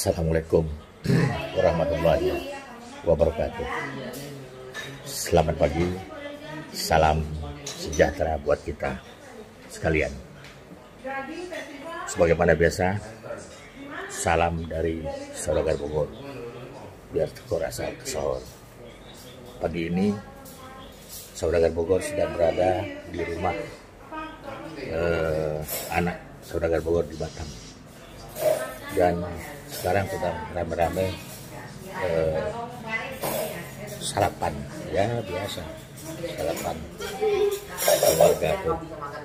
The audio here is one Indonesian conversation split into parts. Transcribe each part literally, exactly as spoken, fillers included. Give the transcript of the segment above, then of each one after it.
Assalamualaikum warahmatullahi wabarakatuh. Selamat pagi, salam sejahtera buat kita sekalian. Sebagaimana biasa, salam dari Saudagar Bogor, biar terasa kesahur. Pagi ini Saudagar Bogor sedang berada di rumah eh, anak Saudagar Bogor di Batam, dan sekarang sedang rame-rame eh, sarapan, ya biasa sarapan keluarga tuh.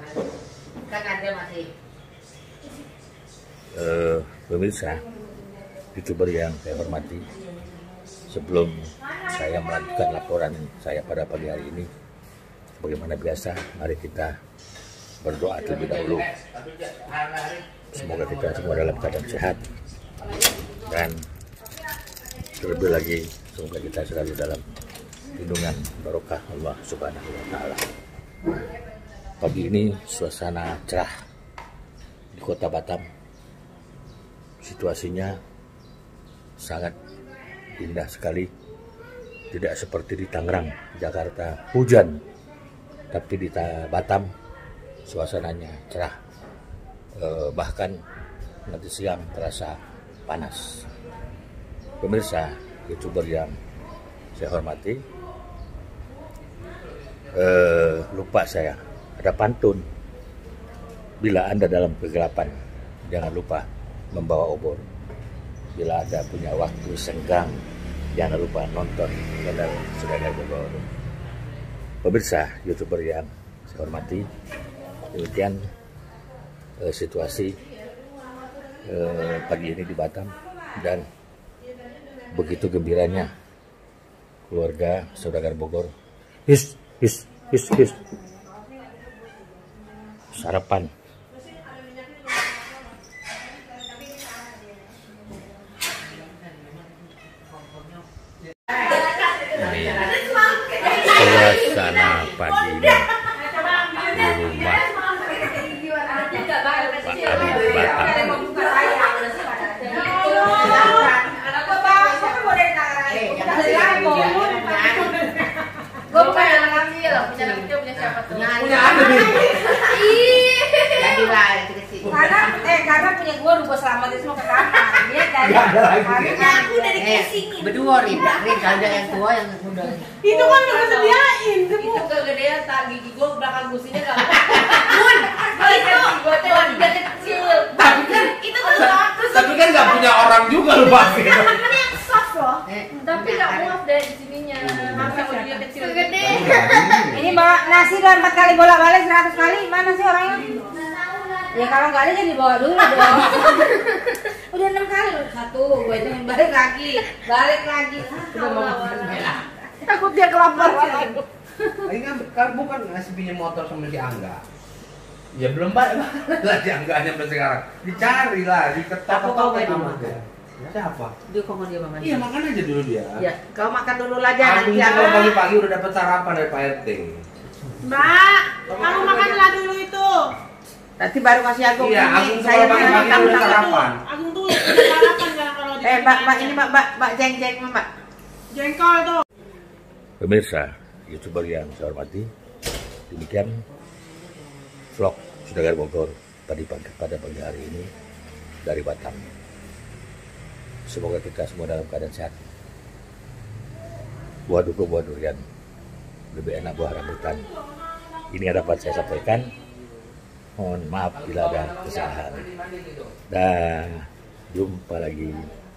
Eh, pemirsa YouTuber yang saya hormati, sebelum saya melanjutkan laporan saya pada pagi hari ini, sebagaimana biasa, mari kita berdoa terlebih dahulu. Semoga kita semua dalam keadaan sehat, dan terlebih lagi semoga kita selalu dalam lindungan barokah Allah Subhanahu wa Ta'ala. Pagi ini suasana cerah di kota Batam, situasinya sangat indah sekali. Tidak seperti di Tangerang, Jakarta hujan, tapi di Batam suasananya cerah. Eh, bahkan nanti siang terasa panas. Pemirsa YouTuber yang saya hormati, eh, lupa saya ada pantun. Bila Anda dalam kegelapan, jangan lupa membawa obor. Bila Anda punya waktu senggang, jangan lupa nonton channel Saudagar Bogor. Pemirsa YouTuber yang saya hormati, demikian eh, situasi eh, pagi ini di Batam, dan begitu gembiranya keluarga Saudagar Bogor. His, his, his, his. Sarapan. Ini suasana pagi ini di rumah Pak Adi Batam. Gue bukan anak kecil, punya anak kecil punya siapa tuh? Punya anak nih. Jadi lah, karena eh karena punya gue udah gue selamatin semua ke kamar. Dia dari karena aku udah dikasingin. Berdua Rin, Rin ada yang tua yang muda. Itu kan udah sediain. Itu kegedean tak gigi gue belakang gusinya gak. Bun, itu gue tuh dia kecil. Tapi kan itu tuh terus. Tapi kan nggak punya orang juga lu pasti. Ini yang soft loh. Tapi nggak muat deh di sininya. Sampai dia kecil. Segede. Ini bawa nasi udah empat kali bolak-balik seratus kali. Mana sih orangnya? Ya kalau nggak ada jadi bawa dulu dong. Udah enam kali loh. Satu, gue itu yang balik lagi, balik lagi. Udah mau takut dia kelaparan. Ini kan kan bukan ngasih pinjam motor sama si Angga. Ya belum balik lah si Angganya sampai sekarang. Dicari lah, diketok. Aku kau kayak sama dia. Ya, siapa? Dia kok dia makan. Iya makan aja dulu dia. Ya, kau makan dulu lah Agung jangan. kalau pagi-pagi udah dapat sarapan dari Pak R T. Mbak, kamu makanlah dulu itu. Nanti baru kasih Agung. Iya, ini. Agung Saya kalau pagi-pagi makan udah dulu. sarapan. Agung tuh sarapan kan kalau di. Eh, Mbak, Mbak ini Mbak, Mbak, Mbak jeng-jeng Mbak. Jengkol tuh. Pemirsa YouTuber yang saya hormati, demikian vlog Saudagar Bogor tadi pagi pada pagi hari ini dari Batam. Semoga kita semua dalam keadaan sehat. Buah duku, buah durian, lebih enak buah rambutan. Ini yang dapat saya sampaikan. Mohon maaf bila ada kesalahan. Dan jumpa lagi.